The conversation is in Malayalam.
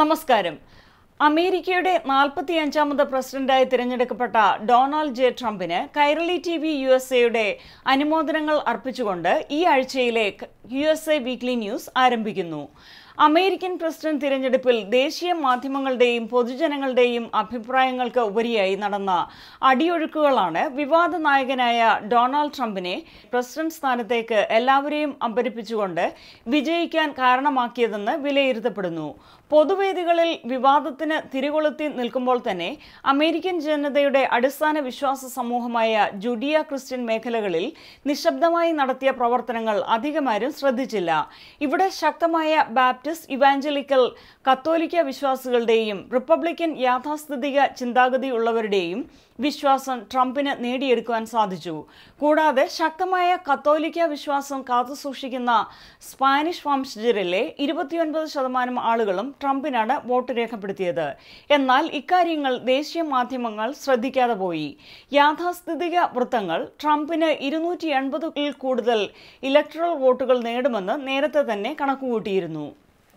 നമസ്കാരം. അമേരിക്കയുടെ 45ാമത് പ്രസിഡന്റായി തിരഞ്ഞെടുക്കപ്പെട്ട ഡൊണാൾഡ് ജെ ട്രംപിന് കൈരളി ടിവി യുഎസ്എയുടെ അനുമോദനങ്ങൾ അർപ്പിച്ചുകൊണ്ട് ഈ ആഴ്ചയിലെ യുഎസ്എ വീക്ക്ലി ന്യൂസ് ആരംഭിക്കുന്നു. അമേരിക്കൻ പ്രസിഡന്റ് തിരഞ്ഞെടുപ്പിൽ ദേശീയ മാധ്യമങ്ങളുടെയും പൊതുജനങ്ങളുടെയും അഭിപ്രായങ്ങൾക്ക് ഉപരിയായി നടന്ന അടിയൊഴുക്കുകളാണ് വിവാദ നായകനായ ഡൊണാൾഡ് ട്രംപിനെ പ്രസിഡന്റ് സ്ഥാനത്തേക്ക് എല്ലാവരെയും അമ്പരിപ്പിച്ചുകൊണ്ട് വിജയിക്കാൻ കാരണമാക്കിയതെന്ന് വിലയിരുത്തപ്പെടുന്നു. പൊതുവേദികളിൽ വിവാദത്തിന് തിരികൊളുത്തി നിൽക്കുമ്പോൾ തന്നെ അമേരിക്കൻ ജനതയുടെ അടിസ്ഥാന വിശ്വാസ സമൂഹമായ ജുഡിയ ക്രിസ്ത്യൻ മേഖലകളിൽ നിശബ്ദമായി നടത്തിയ പ്രവർത്തനങ്ങൾ അധികമാരും ശ്രദ്ധിച്ചില്ല. ഇവിടെ ശക്തമായ ബാപ്റ്റിസ്റ്റ്, ഇവാഞ്ചലിക്കൽ, കത്തോലിക്ക വിശ്വാസികളുടെയും റിപ്പബ്ലിക്കൻ യാഥാസ്ഥിതിക ചിന്താഗതിയുള്ളവരുടെയും വിശ്വാസം ട്രംപിന് നേടിയെടുക്കുവാൻ സാധിച്ചു. കൂടാതെ ശക്തമായ കത്തോലിക്ക വിശ്വാസം കാത്തുസൂക്ഷിക്കുന്ന സ്പാനിഷ് വംശജരിലെ 29% ആളുകളും ട്രംപിനാണ് വോട്ട് രേഖപ്പെടുത്തിയത്. എന്നാൽ ഇക്കാര്യങ്ങൾ ദേശീയ മാധ്യമങ്ങൾ ശ്രദ്ധിക്കാതെ പോയി. യാഥാസ്ഥിതിക വൃത്തങ്ങൾ ട്രംപിന് 280-ൽ കൂടുതൽ ഇലക്ടറൽ വോട്ടുകൾ നേടുമെന്ന് നേരത്തെ തന്നെ കണക്കുകൂട്ടിയിരുന്നു.